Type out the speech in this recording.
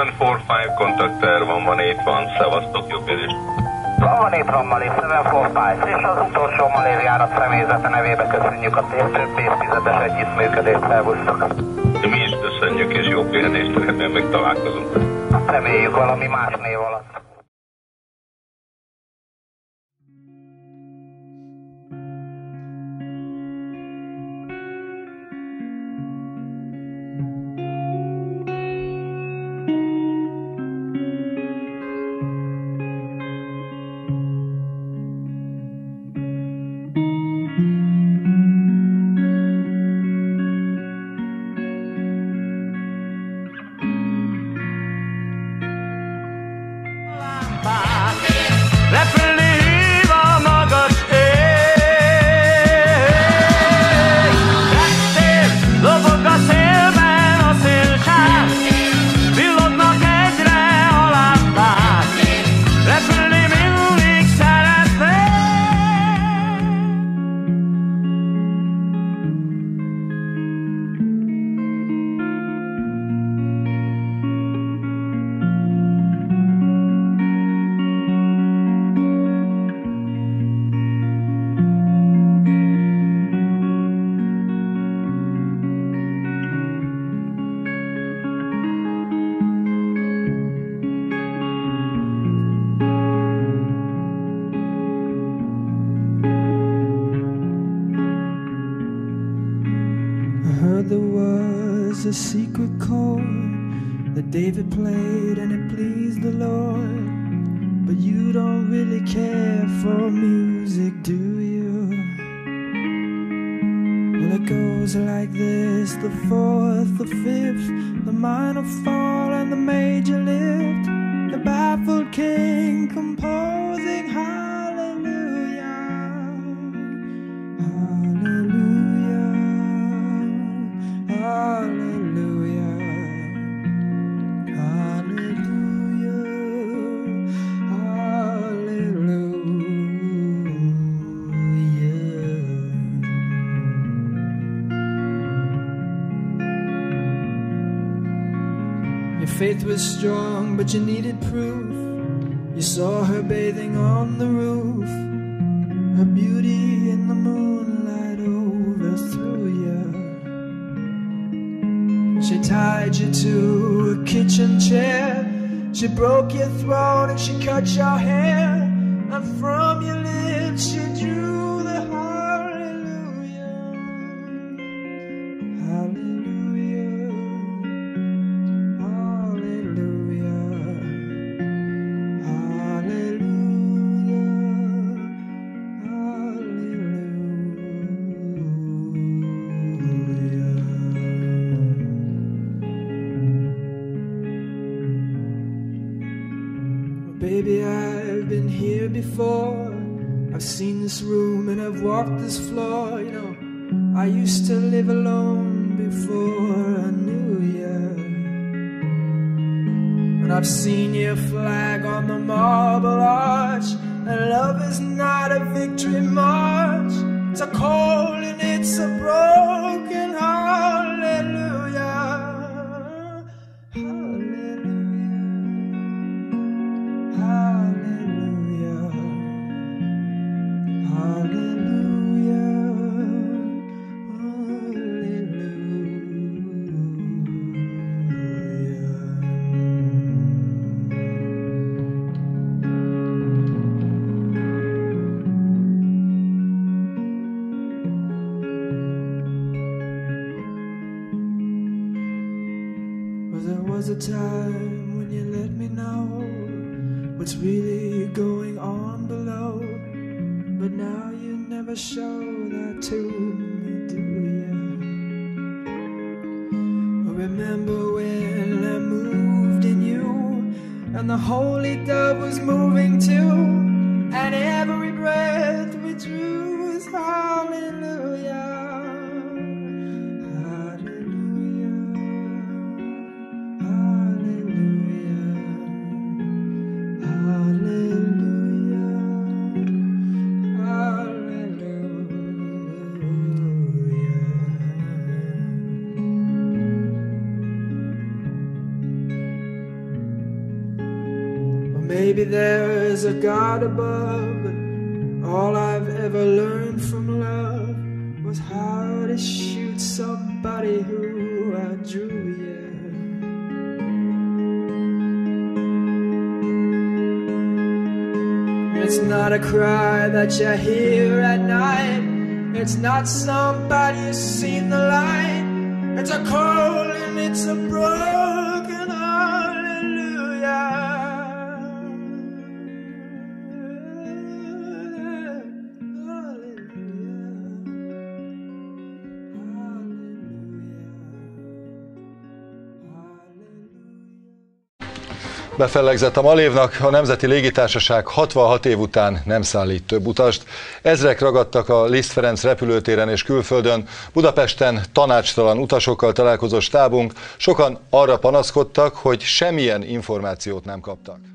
745 kontakter van itt van, szevasztok, jobb érést. Van itt van Malév 745, és az utolsó Malév járat személyzete nevébe köszönjük a több évtizedes együttműködést, szervusztok. Mi is köszönjük, és jó pihenést, remélem meg találkozunk. Reméljük valami más név alatt. A secret chord that David played and it pleased the Lord. But you don't really care for music, do you? Well, it goes like this: the fourth, the fifth, the minor fall and the major lift, the baffled king composing hallelujah, hallelujah, hallelujah. Faith was strong, but you needed proof. You saw her bathing on the roof, her beauty in the moonlight overthrew you. She tied you to a kitchen chair, she broke your throat and she cut your hair, and from your lips she drew the hallelujah, hallelujah. Baby, I've been here before. I've seen this room and I've walked this floor. You know, I used to live alone before I knew you. And I've seen your flag on the marble arch. And love is not a victory march. It's a cold and it's a broken hallelujah. Hallelujah, hallelujah, Well, there was a time when you let me know what's really going on below, but now you never show that to me, do you? Remember when I moved in you, and the holy dove was moving too, and every breath we drew was hallelujah. Maybe there's a God above, but all I've ever learned from love was how to shoot somebody who I drew, yeah. It's not a cry that you hear at night. It's not somebody who's seen the light. It's a call and it's a broken hallelujah. Befellegzett a Malévnak, a Nemzeti Légitársaság 66 év után nem szállít több utast. Ezrek ragadtak a Liszt Ferenc repülőtéren és külföldön. Budapesten tanácstalan utasokkal találkozó stábunk, sokan arra panaszkodtak, hogy semmilyen információt nem kaptak.